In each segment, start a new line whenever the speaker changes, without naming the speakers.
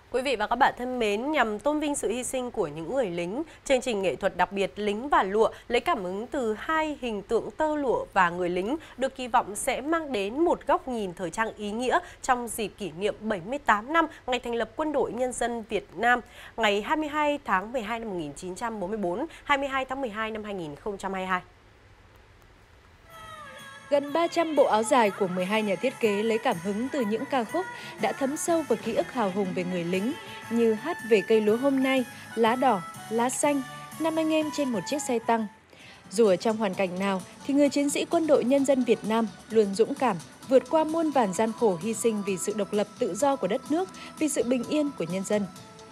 Quý vị và các bạn thân mến, nhằm tôn vinh sự hy sinh của những người lính, chương trình nghệ thuật đặc biệt Lính và Lụa lấy cảm hứng từ hai hình tượng tơ lụa và người lính được kỳ vọng sẽ mang đến một góc nhìn thời trang ý nghĩa trong dịp kỷ niệm 78 năm ngày thành lập Quân đội Nhân dân Việt Nam, ngày 22 tháng 12 năm 1944, 22 tháng 12 năm 2022.
Gần 300 bộ áo dài của 12 nhà thiết kế lấy cảm hứng từ những ca khúc đã thấm sâu vào ký ức hào hùng về người lính như Hát về cây lúa hôm nay, Lá đỏ, lá xanh, Năm anh em trên một chiếc xe tăng. Dù ở trong hoàn cảnh nào thì người chiến sĩ Quân đội Nhân dân Việt Nam luôn dũng cảm, vượt qua muôn vàn gian khổ hy sinh vì sự độc lập tự do của đất nước, vì sự bình yên của nhân dân.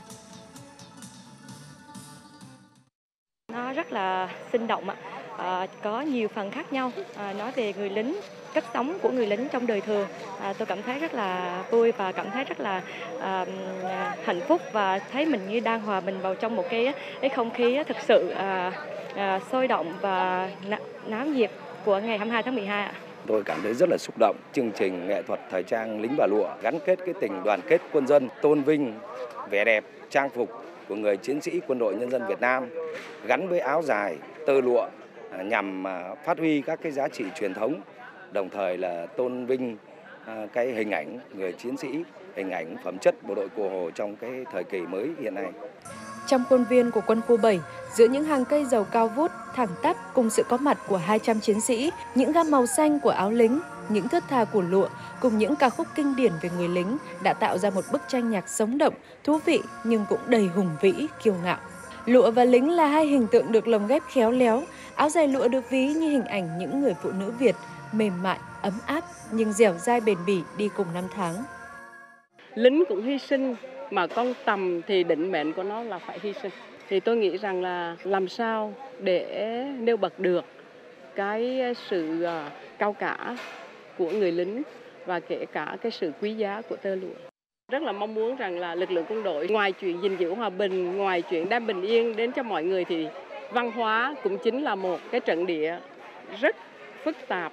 Nó rất là sinh động ạ. Có nhiều phần khác nhau, nói về người lính, cách sống của người lính trong đời thường. Tôi cảm thấy rất là vui và cảm thấy rất là hạnh phúc và thấy mình như đang hòa mình vào trong một cái không khí thực sự sôi động và náo nhiệt của ngày 22 tháng 12 ạ.
Tôi cảm thấy rất là xúc động. Chương trình nghệ thuật thời trang Lính và Lụa gắn kết cái tình đoàn kết quân dân, tôn vinh vẻ đẹp trang phục của người chiến sĩ Quân đội Nhân dân Việt Nam gắn với áo dài tơ lụa nhằm phát huy các cái giá trị truyền thống, đồng thời là tôn vinh cái hình ảnh người chiến sĩ, hình ảnh phẩm chất bộ đội Cụ Hồ trong cái thời kỳ mới hiện nay.
Trong khuôn viên của quân khu 7, giữa những hàng cây dầu cao vút, thẳng tắp cùng sự có mặt của 200 chiến sĩ, những gam màu xanh của áo lính, những thướt tha của lụa cùng những ca khúc kinh điển về người lính đã tạo ra một bức tranh nhạc sống động, thú vị nhưng cũng đầy hùng vĩ, kiêu ngạo. Lụa và lính là hai hình tượng được lồng ghép khéo léo. Áo dài lụa được ví như hình ảnh những người phụ nữ Việt mềm mại, ấm áp nhưng dẻo dai bền bỉ đi cùng năm tháng.
Lính cũng hy sinh mà con tầm thì định mệnh của nó là phải hy sinh. Thì tôi nghĩ rằng là làm sao để nêu bật được cái sự cao cả của người lính và kể cả cái sự quý giá của tơ lụa. Rất là mong muốn rằng là lực lượng quân đội ngoài chuyện gìn giữ hòa bình, ngoài chuyện đem bình yên đến cho mọi người thì văn hóa cũng chính là một cái trận địa rất phức tạp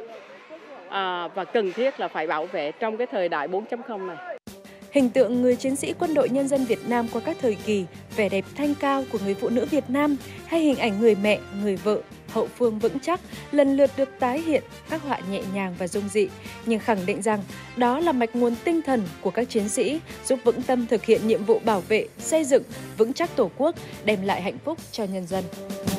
và cần thiết là phải bảo vệ trong cái thời đại 4.0 này.
Hình tượng người chiến sĩ Quân đội Nhân dân Việt Nam qua các thời kỳ, vẻ đẹp thanh cao của người phụ nữ Việt Nam hay hình ảnh người mẹ, người vợ, hậu phương vững chắc lần lượt được tái hiện, khắc họa nhẹ nhàng và dung dị, nhưng khẳng định rằng đó là mạch nguồn tinh thần của các chiến sĩ giúp vững tâm thực hiện nhiệm vụ bảo vệ, xây dựng vững chắc Tổ quốc, đem lại hạnh phúc cho nhân dân.